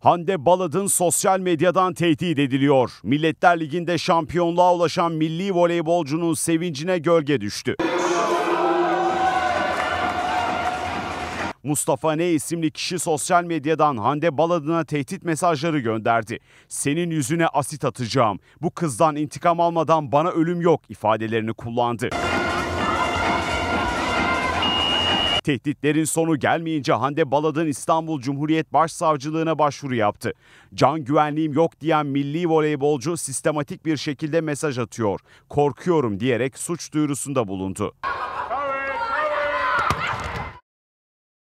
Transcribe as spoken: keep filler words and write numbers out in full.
Hande Baladın sosyal medyadan tehdit ediliyor. Milletler Ligi'nde şampiyonluğa ulaşan milli voleybolcunun sevincine gölge düştü. Mustafa N isimli kişi sosyal medyadan Hande Baladın'a tehdit mesajları gönderdi. "Senin yüzüne asit atacağım. Bu kızdan intikam almadan bana ölüm yok" ifadelerini kullandı. Tehditlerin sonu gelmeyince Hande Baladın İstanbul Cumhuriyet Başsavcılığına başvuru yaptı. "Can güvenliğim yok" diyen milli voleybolcu sistematik bir şekilde mesaj atıyor. "Korkuyorum" diyerek suç duyurusunda bulundu.